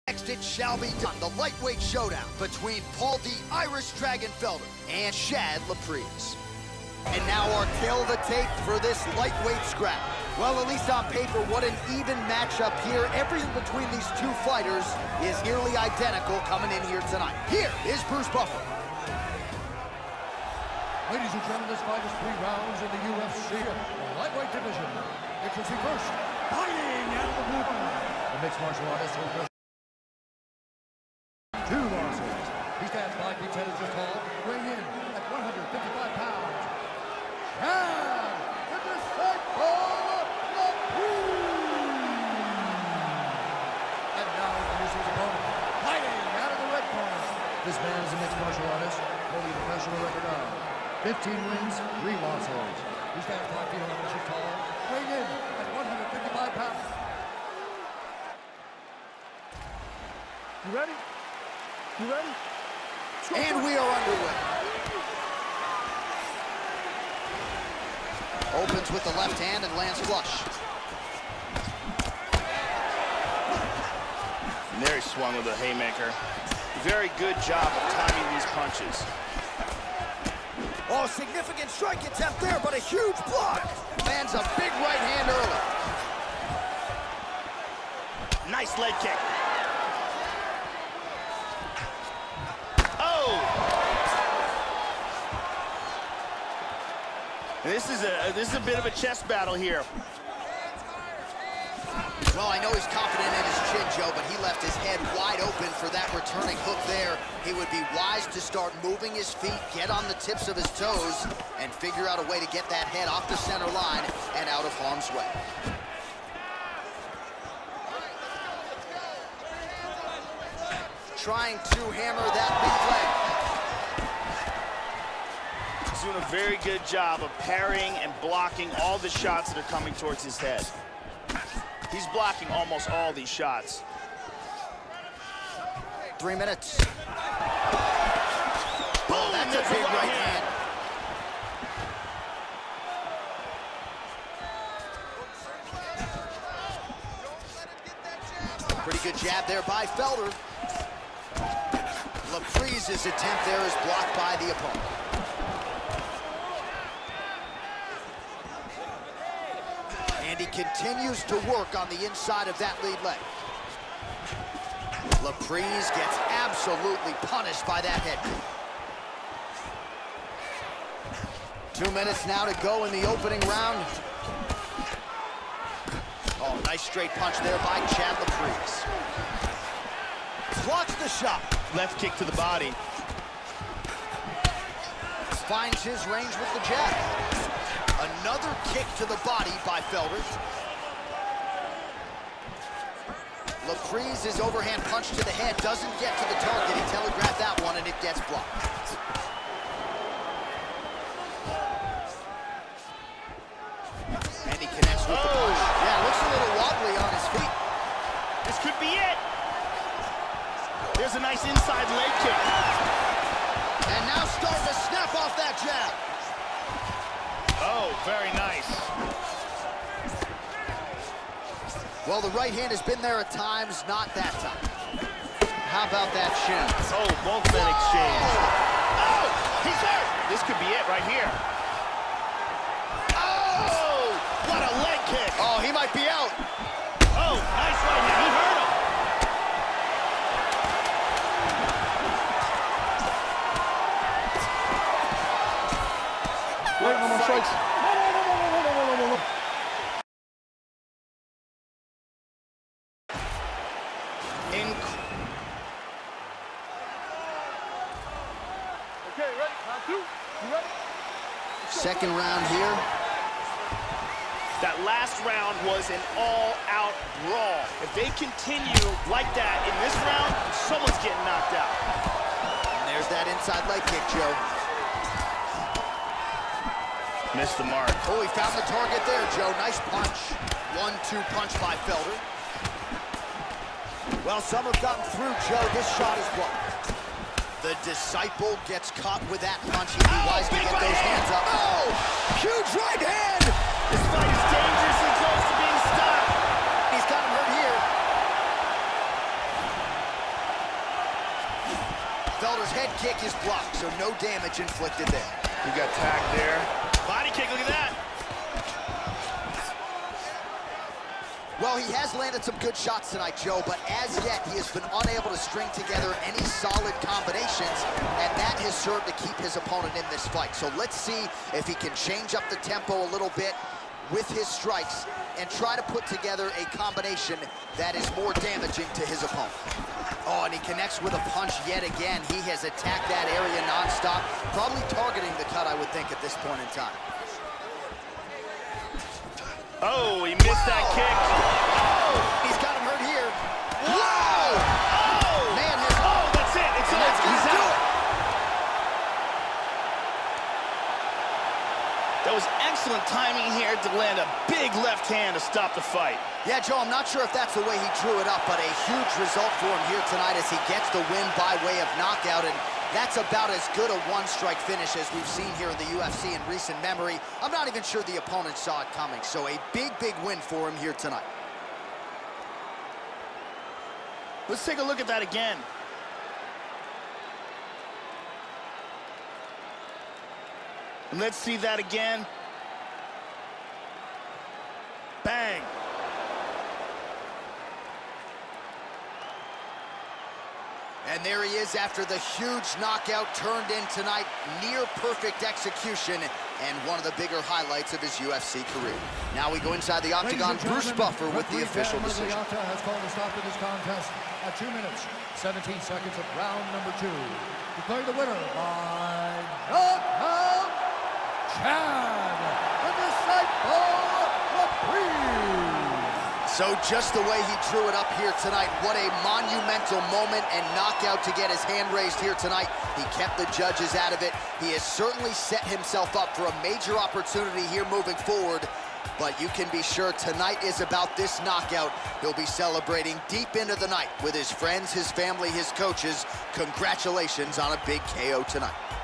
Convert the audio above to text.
Next, it shall be done. The lightweight showdown between Paul the Irish Dragon Felder and Chad Laprise. And now our tail of the tape for this lightweight scrap. Well, at least on paper, what an even matchup here. Everything between these two fighters is nearly identical coming in here tonight. Here is Bruce Buffer. Ladies and gentlemen, this fight is 3 rounds in the UFC lightweight division. Introducing first, fighting out of the blue corner, the mixed martial artist who has 2 losses. He stands 5 feet 10 inches tall, weighing in at 155 pounds. And the disciple Laprise. And now introducing his opponent, fighting out of the red corner. This man is a mixed martial artist, holding a professional record of 15 wins, 3 losses. He stands 5 feet 11 inches tall, weighing in at 155 pounds. You ready? You ready? And we are underway. Opens with the left hand and lands flush. And there he swung with a haymaker. Very good job of timing these punches. Oh, significant strike attempt there, but a huge block. Lands a big right hand early. Nice leg kick. This is a bit of a chest battle here. Well, I know he's confident in his chin, Joe, but he left his head wide open for that returning hook there. He would be wise to start moving his feet, get on the tips of his toes, and figure out a way to get that head off the center line and out of harm's way. Trying to hammer that lead leg. He's doing a very good job of parrying and blocking all the shots that are coming towards his head. He's blocking almost all these shots. 3 minutes. Oh, that's a big right hand. Pretty good jab there by Felder. Laprise's attempt there is blocked by the opponent. And he continues to work on the inside of that lead leg. Laprise gets absolutely punished by that head kick. 2 minutes now to go in the opening round. Oh, nice straight punch there by Chad Laprise. Blocks the shot. Left kick to the body. Finds his range with the jab. Another kick to the body by Felder. Laprise's overhand punch to the head doesn't get to the target. He telegraphed that one, and it gets blocked. And he connects with the punch. Yeah, looks a little wobbly on his feet. This could be it. There's a nice inside leg kick. And now starting to snap off that jab. Oh, very nice. Well, the right hand has been there at times, not that time. How about that shin? Oh, both men exchange. Oh, he's hurt. This could be it right here. Oh, what a leg kick. Oh, he might be out. Oh, nice right hand. He hurt him. Wait, no more strikes. No. Okay, ready? Round 2. You ready? Second round here. That last round was an all-out brawl. If they continue like that in this round, someone's getting knocked out. And there's that inside leg kick, Joe. Missed the mark. Oh, he found the target there, Joe. Nice punch. 1-2 punch by Felder. Well, some have gotten through, Joe. This shot is blocked. The disciple gets caught with that punch. He'd be wise to get those hands up. Oh, huge right hand. This fight is dangerously close to being stopped. He's got him hurt here. His head kick is blocked, so no damage inflicted there. He got tagged there. Body kick, look at that. Well, he has landed some good shots tonight, Joe, but as yet, he has been unable to string together any solid combinations, and that has served to keep his opponent in this fight. So let's see if he can change up the tempo a little bit with his strikes and try to put together a combination that is more damaging to his opponent. Oh, and he connects with a punch yet again. He has attacked that area nonstop, probably targeting the cut, I would think, at this point in time. Oh, he missed that kick. Oh, he's got him hurt here. Whoa! Oh! Man, that's it. It's over. He's out. That was excellent timing here to land a big left hand to stop the fight. Yeah, Joe, I'm not sure if that's the way he drew it up, but a huge result for him here tonight as he gets the win by way of knockout, and that's about as good a one-strike finish as we've seen here in the UFC in recent memory. I'm not even sure the opponent saw it coming, so a big, big win for him here tonight. Let's take a look at that again. And let's see that again. Bang. And there he is after the huge knockout turned in tonight. Near perfect execution and one of the bigger highlights of his UFC career. Now we go inside the octagon. Bruce Buffer with the official decision. Has called a stop to this contest at 2 minutes, 17 seconds of round number 2. Declaring the winner by knockout, Chad the Disciple Laprise. So just the way he drew it up here tonight, what a monumental moment and knockout to get his hand raised here tonight. He kept the judges out of it. He has certainly set himself up for a major opportunity here moving forward. But you can be sure tonight is about this knockout. He'll be celebrating deep into the night with his friends, his family, his coaches. Congratulations on a big KO tonight.